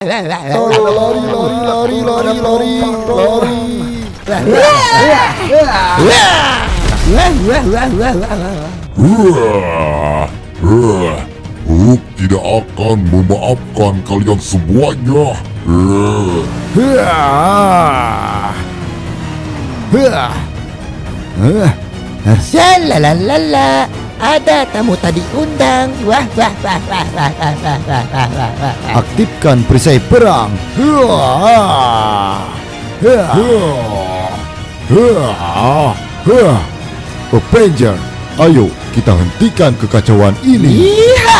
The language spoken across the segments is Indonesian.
Hulk tidak akan memaafkan kalian semuanya. Shalalala, ada tamu tadi undang. Aktifkan perisai perang. Avenger, ayo kita hentikan kekacauan ini.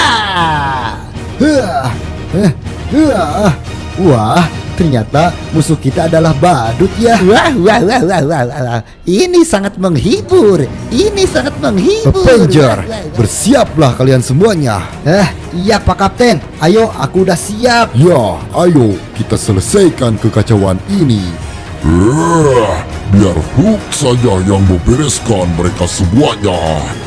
Wah, ternyata musuh kita adalah badut ya. Ini sangat menghibur. Avenger, bersiaplah kalian semuanya. Iya Pak Kapten. Ayo, aku udah siap. Ya, ayo kita selesaikan kekacauan ini. Biar Hulk saja yang membereskan mereka semuanya.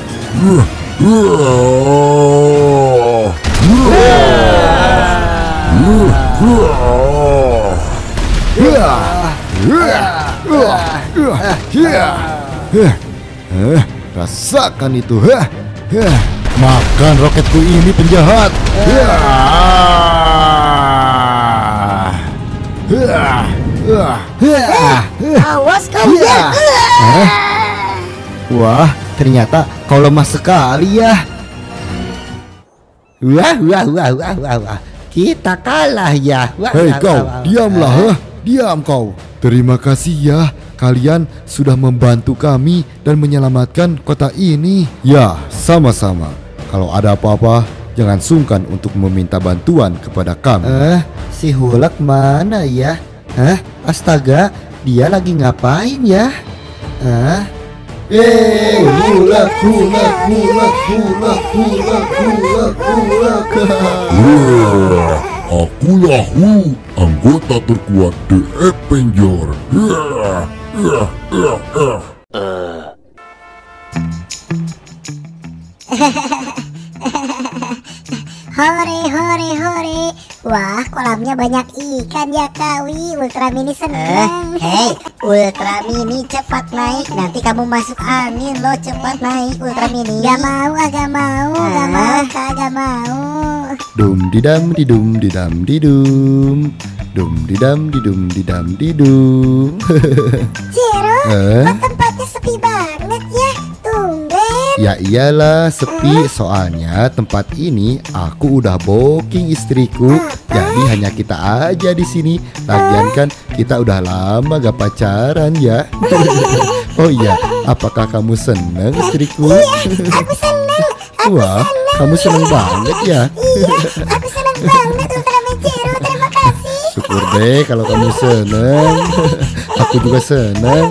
Rasakan itu. Makan roketku ini, penjahat. Awas kalian. Wah, ternyata kau lemah sekali ya. Kita kalah ya. Hei kau, diamlah. Diam kau. Terima kasih ya, kalian sudah membantu kami dan menyelamatkan kota ini. Ya, sama-sama. Kalau ada apa-apa, jangan sungkan untuk meminta bantuan kepada kami. Si Hulk mana ya? Astaga, dia lagi ngapain ya? Akulah Hulk, anggota terkuat The Avenger. Hore. Wah, kolamnya banyak ikan ya Kawi. Ultra Mini seneng. Hei, Ultra Mini cepat naik. Nanti kamu masuk angin loh. Cepat naik Ultra Mini. Gak mau. Dum didam didum didam didum. Dum didam didum didam didum. Jero, kok tempatnya sepi banget ya. Tumben. Ya iyalah sepi, soalnya tempat ini aku udah booking istriku. Jadi hanya kita aja di sini. Lagian kan kita udah lama gak pacaran ya. Oh iya, apakah kamu seneng istriku? Iya, aku seneng. Wah, kamu seneng banget ya. Iya, aku seneng banget Ultraman Jero. Terima kasih. Syukur deh kalau kamu seneng. Aku juga seneng.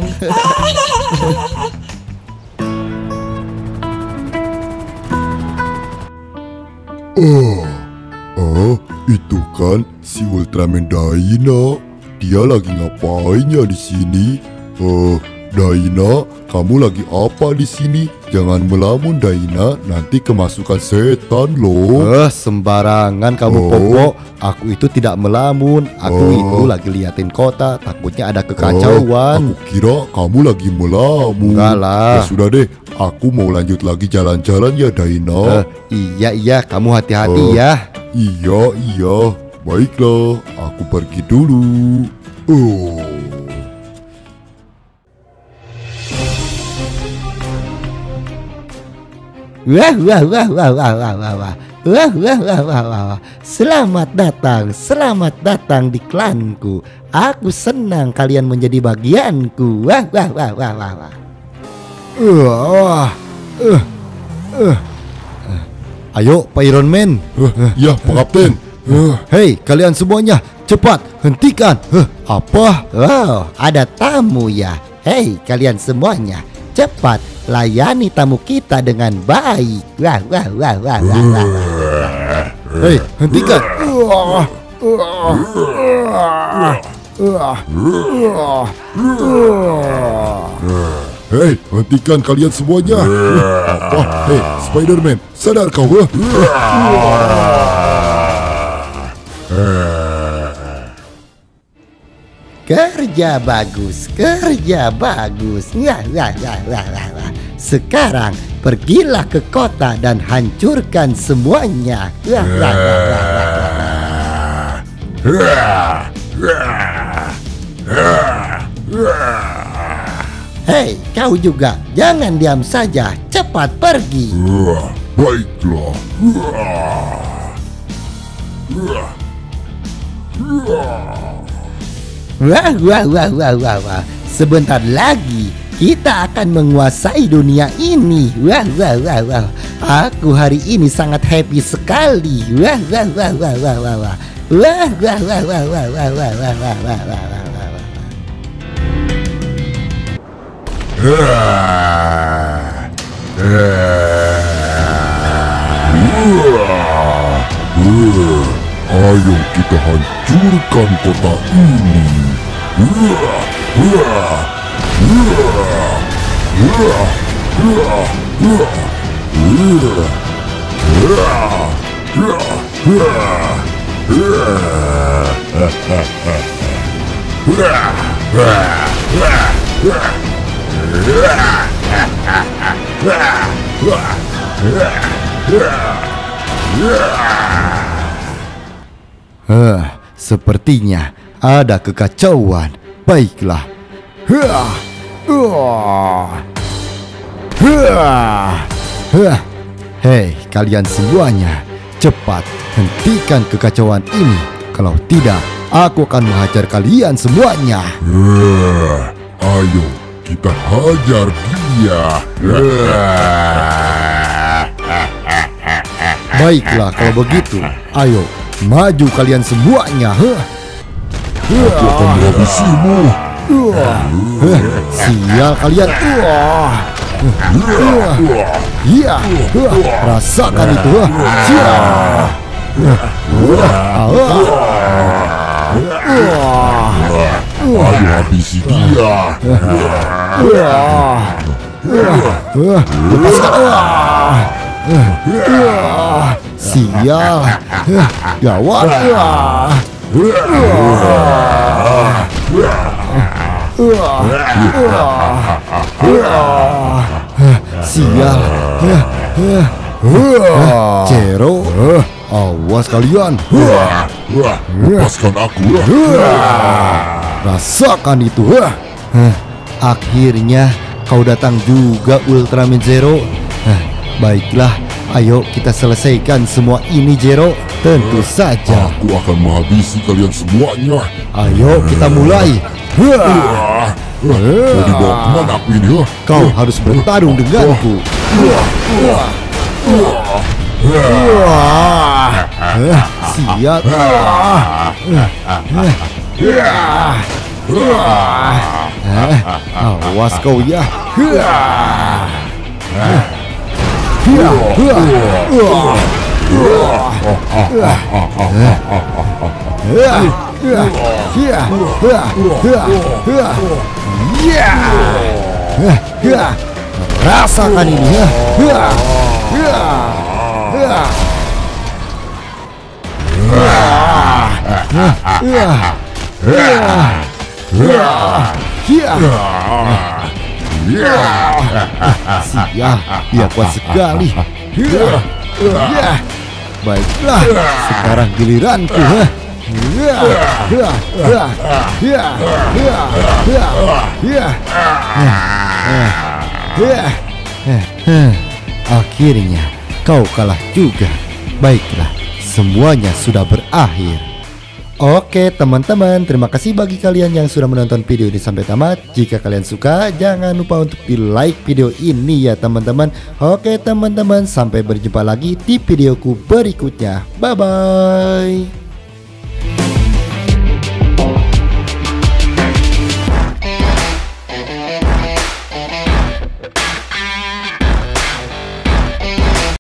Itu kan si Ultraman Dyna. Dia lagi ngapain ya di sini? Dyna, kamu lagi apa di sini? Jangan melamun Dyna, nanti kemasukan setan loh. Sembarangan kamu Popo. Aku itu tidak melamun. Aku itu lagi liatin kota, takutnya ada kekacauan. Aku kira kamu lagi melamun. Enggak lah. Ya sudah deh, aku mau lanjut lagi jalan-jalan ya Dyna. Iya, kamu hati-hati ya. Iya. Baiklah, aku pergi dulu. Selamat datang di klanku. Aku senang kalian menjadi bagianku. Ayo Pak Iron Man. Ya Pak Kapten. Hei kalian semuanya, cepat hentikan. Apa? Ada tamu ya. Hei kalian semuanya, cepat layani tamu kita dengan baik. Hei hentikan. Hei, hentikan kalian semuanya. Apa? Hei, Spider-Man, sadar kau? kerja bagus, kerja bagus. Wah. Sekarang pergilah ke kota dan hancurkan semuanya. Hei, kau juga jangan diam saja, cepat pergi. Baiklah. Wah. Sebentar lagi kita akan menguasai dunia ini. Wah. Aku hari ini sangat happy sekali. Wah. Ayo kita hancurkan kota ini. Sepertinya ada kekacauan. Baiklah. Hei, kalian semuanya, cepat hentikan kekacauan ini. Kalau tidak, aku akan menghajar kalian semuanya. Ayo kita hajar dia. Baiklah kalau begitu, ayo maju kalian semuanya. Aku akan menghabisimu. Sial kalian. Iya, rasakan itu. Sial. Ayo habisi dia. Sial. Gawat. Sial. Zero, awas kalian. Lepaskan aku. Rasakan itu. Akhirnya kau datang juga, Ultraman Zero. Baiklah, ayo kita selesaikan semua ini, Zero. Tentu saja. Aku akan menghabisi kalian semuanya. Ayo kita mulai. Mau dibawa kemana aku ini? Kau harus bertarung denganku. Siap. Awas kau ya. Rasakan ini ya. Sial, dia kuat sekali. Baiklah, sekarang giliranku. Akhirnya kau kalah juga. Baiklah, semuanya sudah berakhir. Oke teman-teman, terima kasih bagi kalian yang sudah menonton video ini sampai tamat. Jika kalian suka, jangan lupa untuk di like video ini ya teman-teman. Oke teman-teman, sampai berjumpa lagi di videoku berikutnya. Bye-bye.